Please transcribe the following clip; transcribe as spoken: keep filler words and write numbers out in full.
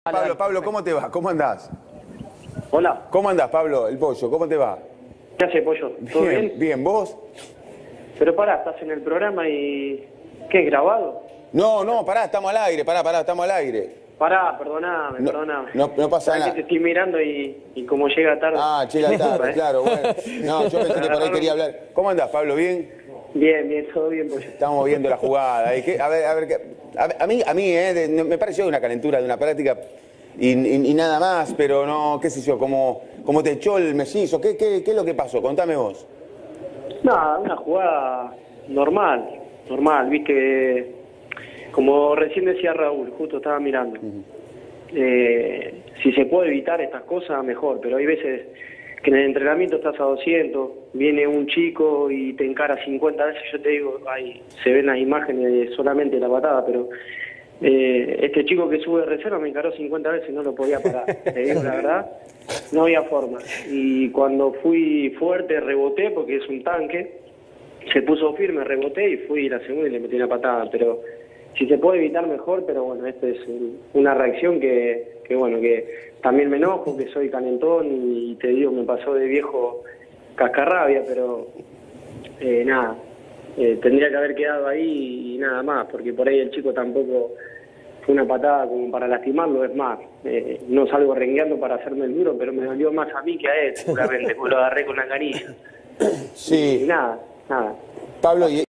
Pablo, Pablo, ¿cómo te va? ¿Cómo andás? Hola. ¿Cómo andás, Pablo? El Pollo, ¿cómo te va? ¿Qué hace, Pollo? ¿Todo Bien, bien? bien, ¿vos? Pero pará, estás en el programa y... ¿Qué, grabado? No, no, pará, estamos al aire, pará, pará, estamos al aire. Pará, perdoname, No, perdoname. no, no pasa Sabés nada. que te estoy mirando y, y como llega tarde... Ah, llega tarde, ¿eh? claro, bueno. No, yo pensé que por ahí quería hablar. ¿Cómo andás, Pablo? ¿Bien? Bien, bien, todo bien, Pollo. Estamos viendo la jugada. ¿Y qué? A ver, a ver, ¿qué? a, a mí, a mí eh, de- me pareció una calentura de una práctica y, y- y nada más, pero no, qué sé yo, como, como te echó el mellizo. ¿Qué, qué, ¿Qué es lo que pasó? Contame vos. Nada, una jugada normal, normal, viste, como recién decía Raúl, justo estaba mirando. Eh, si se puede evitar estas cosas, mejor, pero hay veces que en el entrenamiento estás a doscientos, viene un chico y te encara cincuenta veces, yo te digo, ahí se ven las imágenes de solamente la patada, pero eh, este chico que sube de reserva me encaró cincuenta veces y no lo podía parar, te digo la verdad, no había forma. Y cuando fui fuerte, reboté, porque es un tanque, se puso firme, reboté y fui la segunda y le metí una patada, pero si se puede evitar mejor, pero bueno, esta es una reacción que, que bueno, que también me enojo, que soy calentón y te digo, me pasó de viejo cascarrabia, pero eh, nada, eh, tendría que haber quedado ahí y nada más, porque por ahí el chico tampoco fue una patada como para lastimarlo, es más, eh, no salgo rengueando para hacerme el duro, pero me dolió más a mí que a él, seguramente, porque lo agarré con la canilla. Sí. Y nada, nada. Pablo, y,